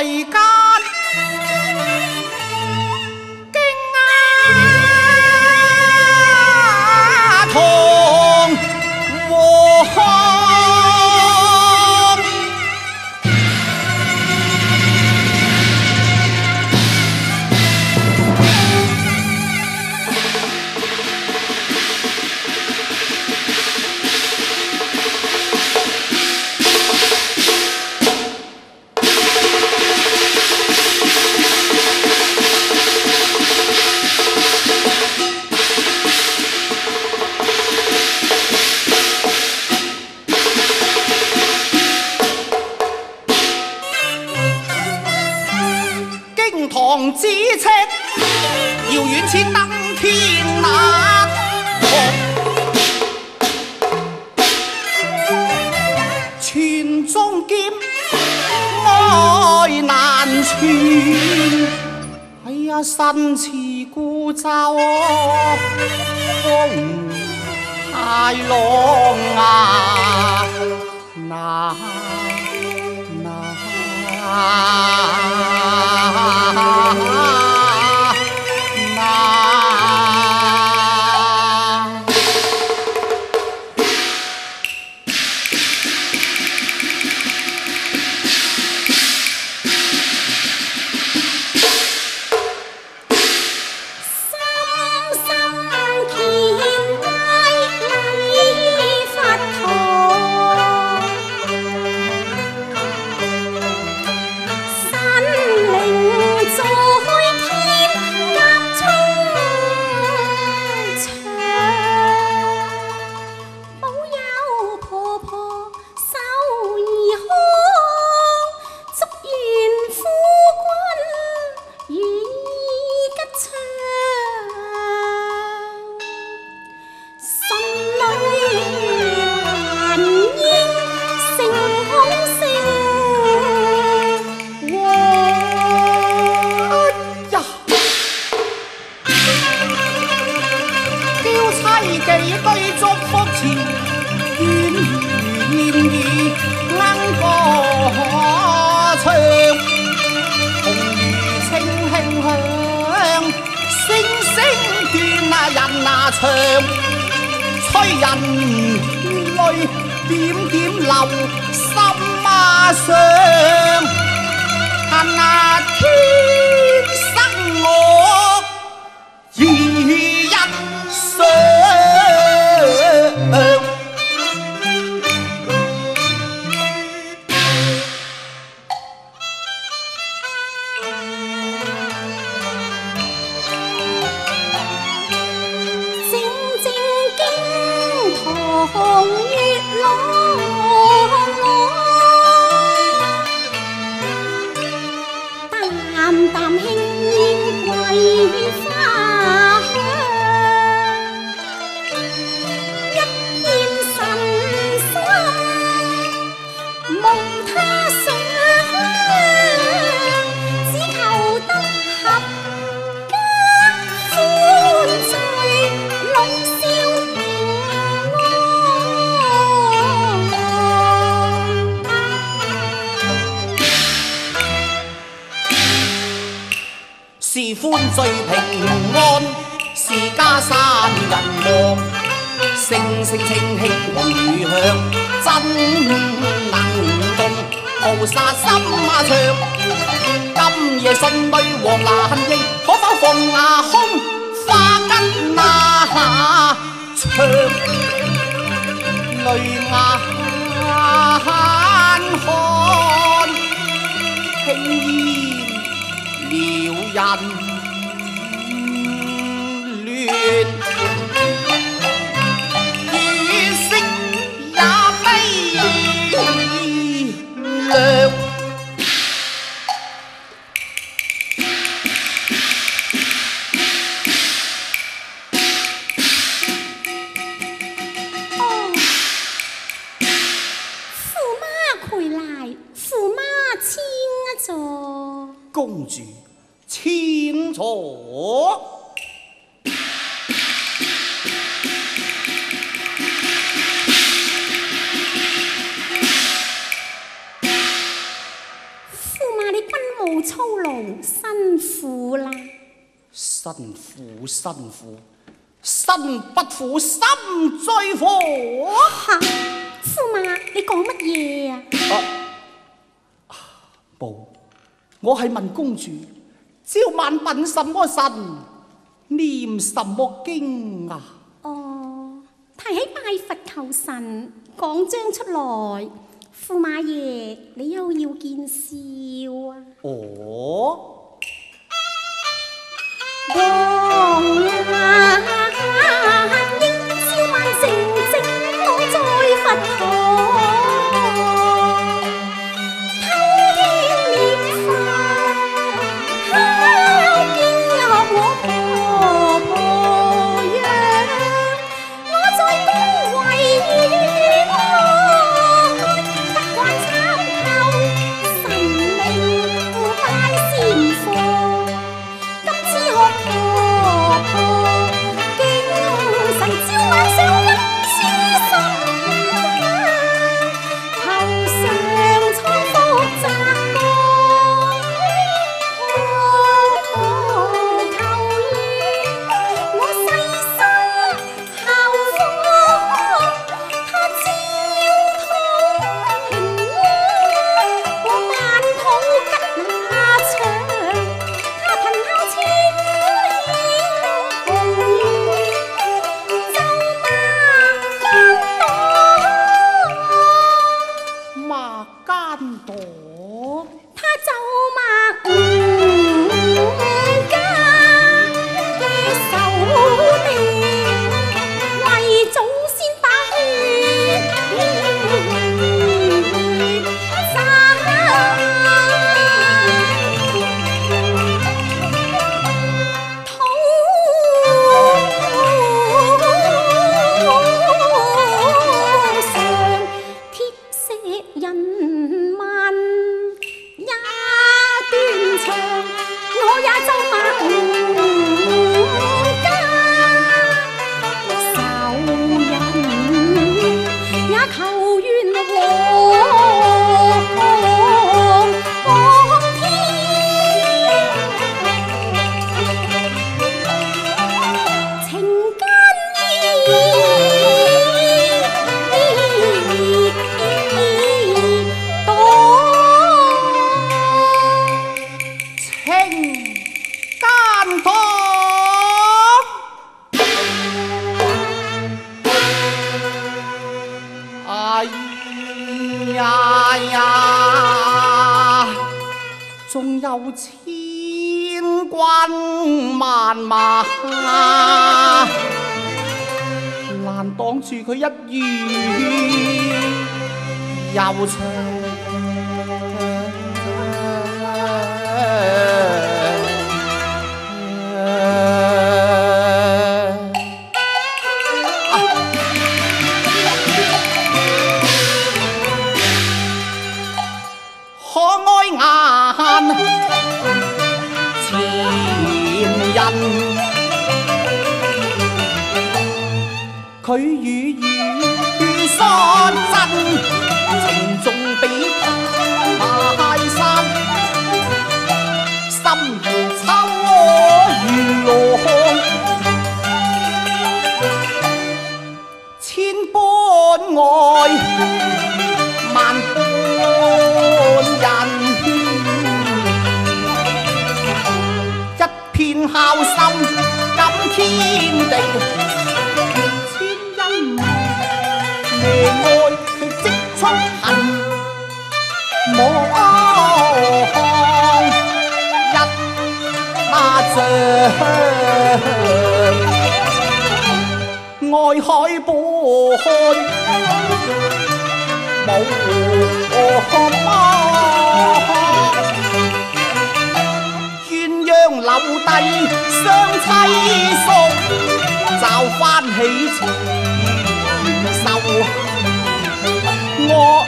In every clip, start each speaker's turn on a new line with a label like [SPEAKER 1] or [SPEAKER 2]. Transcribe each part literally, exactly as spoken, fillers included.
[SPEAKER 1] 为奸，惊啊同和。唐咫尺，遙遠似登天那鶴，傳中劍愛難傳。哎呀，身似孤舟風太浪啊！那那。唱，催人淚點點流，心啊上，恨啊天生我二一雙。紅月朗朗，淡淡輕煙桂花香，一片神心夢他上，只求得合家歡聚，老少是歡聚平安，是家山人望，聲聲清氣迴響，真能動菩薩心啊唱。今夜信女黃蘭英，可否放牙空花根那長淚眼看輕煙了人亂，雨色也悲涼。哦，驸馬回來，驸馬請坐。公主。千座，驸馬
[SPEAKER 2] 馬你軍務操勞，辛苦啦。
[SPEAKER 1] 辛苦辛苦，身不苦心最苦。
[SPEAKER 2] 嚇！駙馬你講乜嘢啊？
[SPEAKER 1] 啊，冇，我係問公主，朝晚品什麼神，念什麼經啊？
[SPEAKER 2] 哦，提起拜佛求神，講章出來，駙馬爺你又要見笑啊！
[SPEAKER 1] 哦。
[SPEAKER 2] 王啊，應朝晚靜靜我在佛堂，偷聽念佛，敲經學我婆婆養，我在宮闈院內不慣參透神明拜仙課。千軍萬馬，難擋住佢一語悠長。可愛眼前人，佢語語率真，情重比泰山，心如秋如羅，千般愛，萬般片孝心感天地，千因夜愛佢積蓄恨，莫一巴掌，愛海波開，無魔。留低雙妻宿，找翻起前仇。我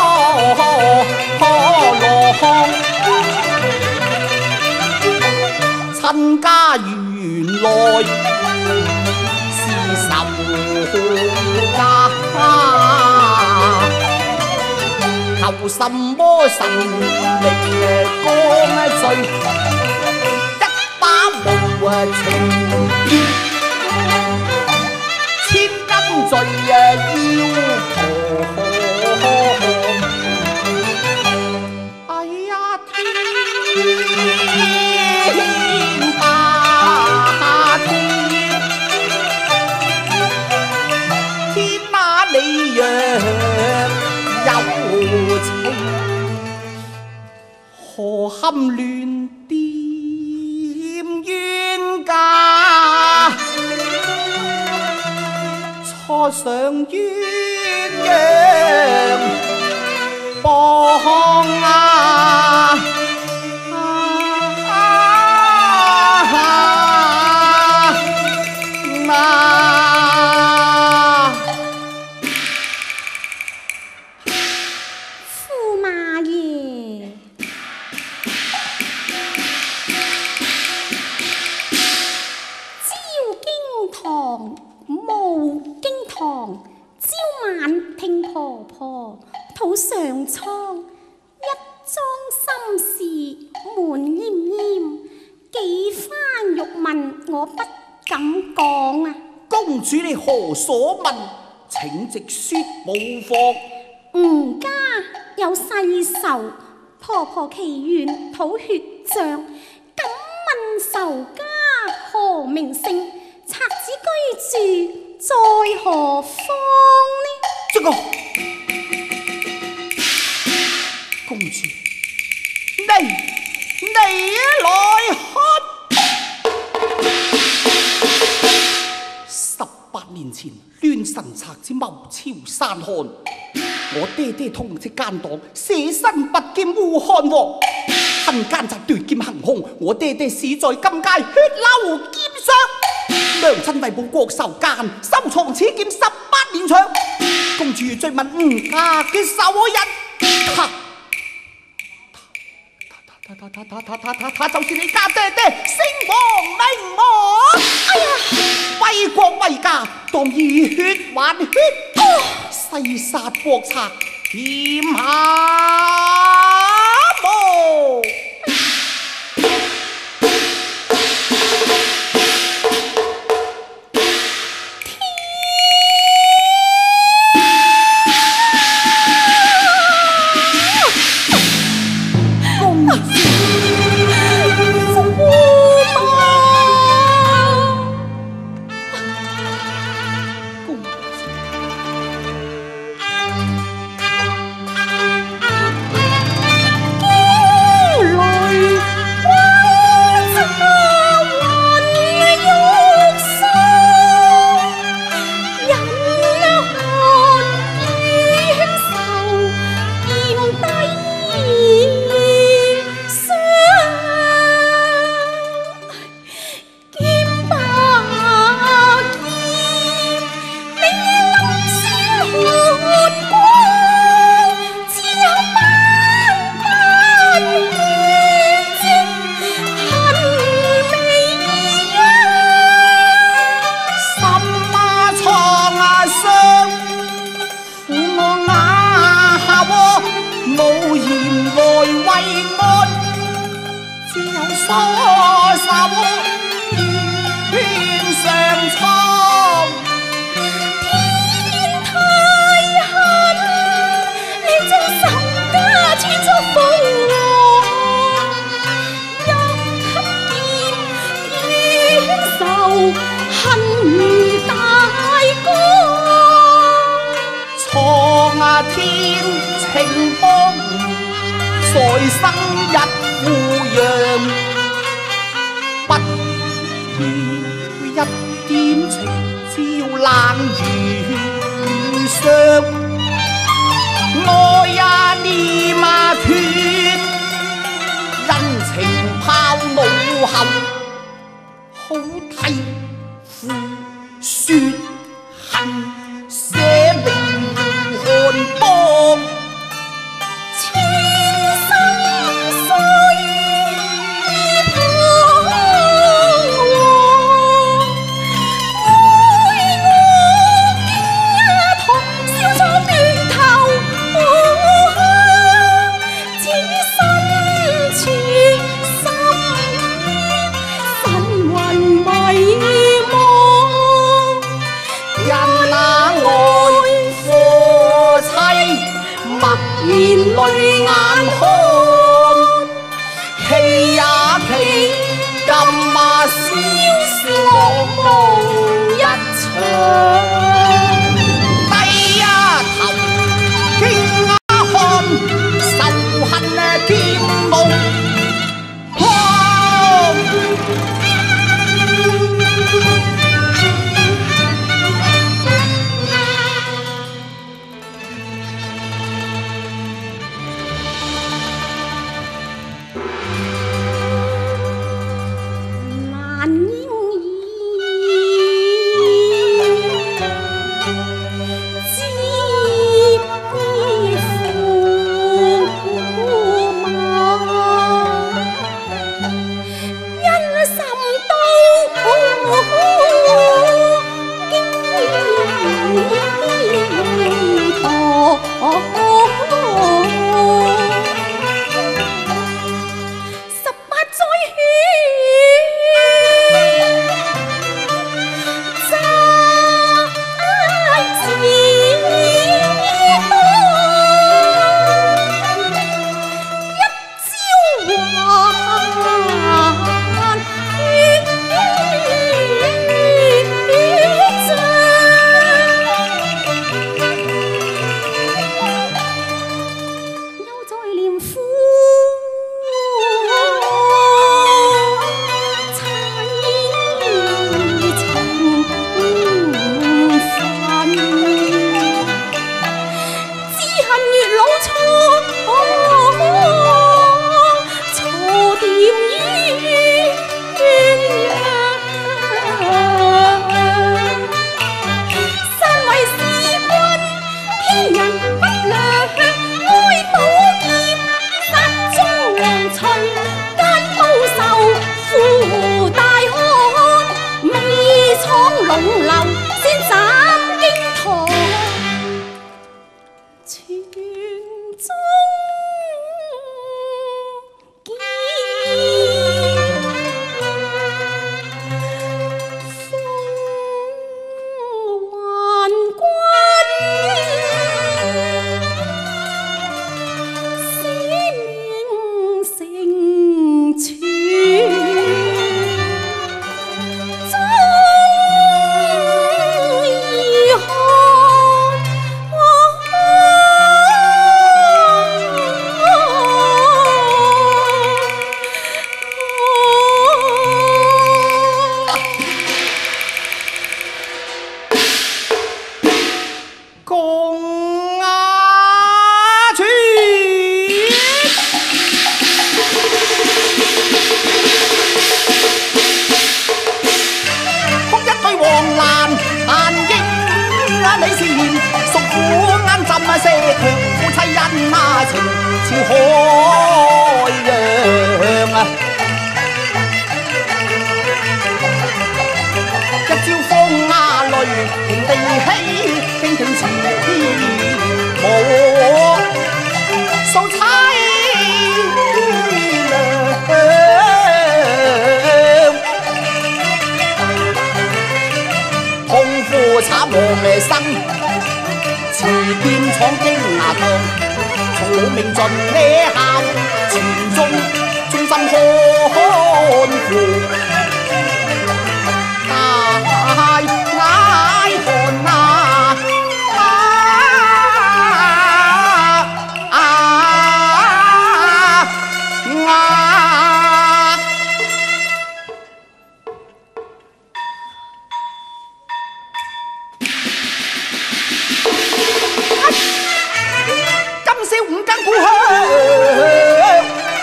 [SPEAKER 2] 親家原來是仇家，求
[SPEAKER 1] 有什麼神力降罪？一把無情，千金罪要何？哎呀天霸天，天哪你若有情，何堪亂點冤家？錯上鴛鴦幫啊！
[SPEAKER 2] 駙馬爺，朝經堂，暮經堂，朝晚聽婆婆肚上瘡，一樁心事悶奄奄，幾番欲問我不敢講啊！
[SPEAKER 1] 公主你何所問？請直說無妨。
[SPEAKER 2] 吾家有世仇，婆婆祈願討血賬，敢問仇家何名姓？賊子居住在何方呢？
[SPEAKER 1] 這個公主，你你來看。十八年前，亂臣賊子謀朝山漢，我爹爹痛斥奸黨，捨身拔劍護漢王。恨奸賊奪劍行兇，我爹爹死在金界，血流劍傷。娘親為報國仇奸，收藏此劍十八年長。公主追問吾家嘅仇人，他他他他他他他他他就是你家爹爹，姓王名望。哎呀，為國為家，當以血還血，誓殺國賊，天下無。 淚眼看，奇也奇，今晚笑是我夢一場。低一頭驚訝看，仇恨劍夢荒。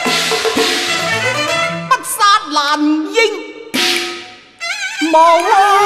[SPEAKER 1] 無